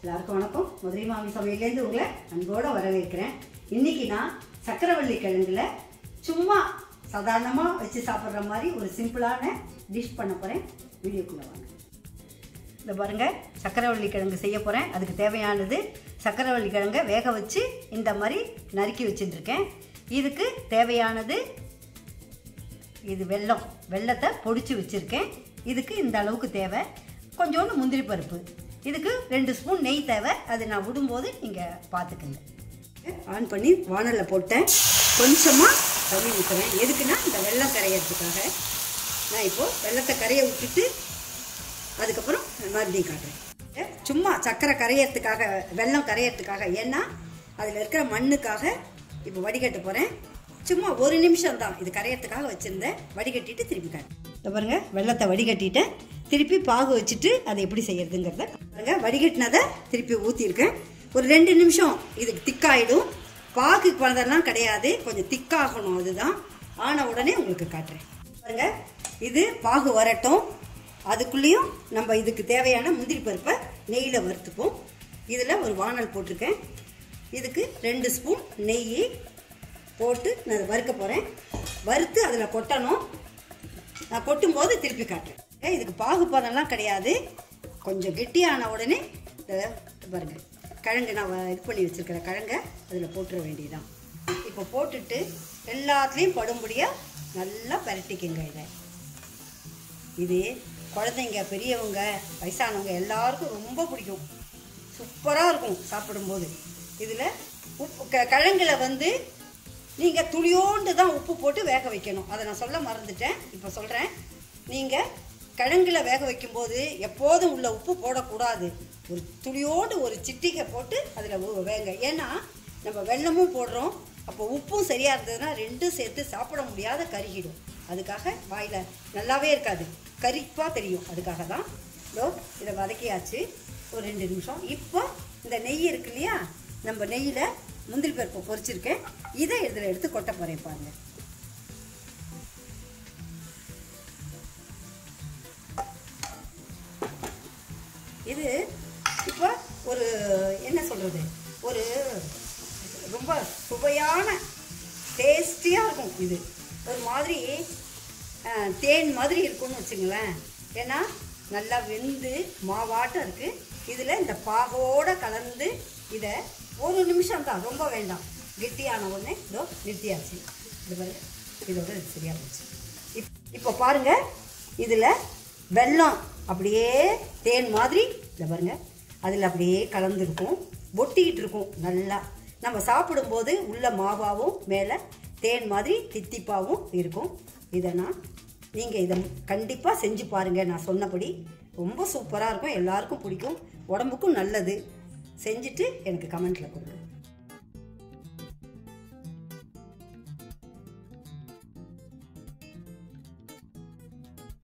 எல்லாருக்கும் வணக்கம். மதுரை மாமி சமையலேருந்து உங்களை அன்போடு வரவேற்கிறேன். இன்றைக்கி நான் சக்கரவள்ளி கிழங்குல சும்மா சாதாரணமாக வச்சு சாப்பிட்ற மாதிரி ஒரு சிம்பிளான டிஷ் பண்ண போகிறேன். வீடியோக்குள்ளே வாங்க. இந்த பாருங்கள், சக்கரவள்ளி கிழங்கு செய்ய போகிறேன். அதுக்கு தேவையானது சக்கரவள்ளி கிழங்கை வேக வச்சு இந்த மாதிரி நறுக்கி வச்சுட்டுருக்கேன். இதுக்கு தேவையானது இது வெல்லத்தை பொடிச்சு வச்சுருக்கேன். இதுக்கு இந்த அளவுக்கு தேவை. கொஞ்சோண்டு முந்திரி பருப்பு, இதுக்கு 2 ஸ்பூன் நெய் தேவை. அது நான் விடும்போது நீங்கள் பார்த்துக்குங்க. ஆன் பண்ணி வானலில் போட்டேன். கொஞ்சமாக தண்ணி ஊற்றுறேன். எதுக்குன்னா இந்த வெல்லம் கரையிறதுக்காக. நான் இப்போது வெல்லத்தை கரைய விட்டுட்டு அதுக்கப்புறம் மறுபடியும் காட்டுறேன். சும்மா சர்க்கரை கரையிறதுக்காக, வெல்லம் கரையிறதுக்காக. ஏன்னா அதில் இருக்கிற மண்ணுக்காக இப்போ வடிகட்ட போகிறேன். சும்மா 1 நிமிஷம் தான் இது கரையிறதுக்காக வச்சுருந்தேன். வடிகட்டிட்டு திருப்பி காட்டுறேன். இதை பாருங்கள், வெல்லத்தை வடிகட்டிட்டேன். திருப்பி பாகு வச்சுட்டு அதை எப்படி செய்யறதுங்கிறத பாருங்க. வடிகட்டினதை திருப்பி ஊற்றிருக்கேன். ஒரு 2 நிமிஷம் இதுக்கு திக்காயிடும். பாகுக்கு பண்ணதெல்லாம் கிடையாது, கொஞ்சம் திக்காகணும். அதுதான் ஆன உடனே உங்களுக்கு காட்டுறேன். பாருங்க, இது பாகு வரட்டும். அதுக்குள்ளேயும் நம்ம இதுக்கு தேவையான முந்திரி பருப்பை நெய்யில் வறுத்துப்போம். இதில் ஒரு வானல் போட்டிருக்கேன். இதுக்கு 2 ஸ்பூன் நெய் போட்டு நான் அதை வறுக்க போகிறேன். வறுத்து அதில் கொட்டணும். நான் கொட்டும் போது திருப்பி காட்டுறேன். இதுக்கு பாகுபாதெல்லாம் கிடையாது. கொஞ்சம் கெட்டியான உடனே பாருங்க, கிழங்கு நான் இது பண்ணி வச்சுருக்கிற கிழங்கை அதில் போட்டுற வேண்டியதான். இப்போ போட்டுட்டு எல்லாத்துலேயும் படும்படியாக நல்லா பரட்டிக்குங்க. இது குழந்தைங்க, பெரியவங்க, வயசானவங்க எல்லாருக்கும் ரொம்ப பிடிக்கும். சூப்பராக இருக்கும் சாப்பிடும்போது. இதில் உப்பு கிழங்குல நீங்கள் துளியோண்டு தான் உப்பு போட்டு வேக வைக்கணும். அதை நான் சொல்ல மறந்துட்டேன், இப்போ சொல்கிறேன். நீங்கள் கிழங்குல வேக வைக்கும்போது எப்போதும் உள்ள உப்பு போடக்கூடாது. ஒரு துளியோடு ஒரு சிட்டிகை போட்டு அதில் வேங்க. ஏன்னா நம்ம வெல்லமும் போடுறோம். அப்போ உப்பும் சரியாக இருந்ததுன்னா 2 சேர்த்து சாப்பிட முடியாத கருகிடும். அதுக்காக வாயில் நல்லாவே இருக்காது, கரிப்பாக தெரியும். அதுக்காக தான் இதை வதக்கியாச்சு. ஒரு 2 நிமிஷம். இப்போ இந்த நெய் இருக்கு இல்லையா, நம்ம நெய்யில் முந்திரி பருப்பு பொரிச்சிருக்கேன். இதை இதில் எடுத்து கொட்ட போகிறேன். பாருங்கள், இது இப்போ ஒரு என்ன சொல்கிறது, ஒரு ரொம்ப சுவையான டேஸ்டியாக இருக்கும். இது ஒரு மாதிரி தேன் மாதிரி இருக்கும்னு வச்சுங்களேன். ஏன்னா நல்லா வெந்து மாவாட்டம் இருக்குது. இதில் இந்த பாகோடு கலந்து இதை 1 நிமிஷம் தான், ரொம்ப வேண்டாம். கெட்டியான உடனே இதோ நிறுத்தியாச்சு. இது பாருங்க, இதோட இது சரியாக போச்சு. இப்போ பாருங்கள், இதில் வெல்லம் அப்படியே தேன் மாதிரி இதை பாருங்கள், அதில் அப்படியே கலந்துருக்கும், ஒட்டிக்கிட்டு இருக்கும். நல்லா நம்ம சாப்பிடும்போது உள்ள மாவாகவும் மேலே தேன் மாதிரி தித்திப்பாகவும் இருக்கும். நீங்கள் இதை கண்டிப்பாக செஞ்சு பாருங்கள். நான் சொன்னபடி ரொம்ப சூப்பராக இருக்கும். எல்லாருக்கும் பிடிக்கும், உடம்புக்கும் நல்லது. செஞ்சுட்டு எனக்கு கமெண்ட்டில் கொடுங்க.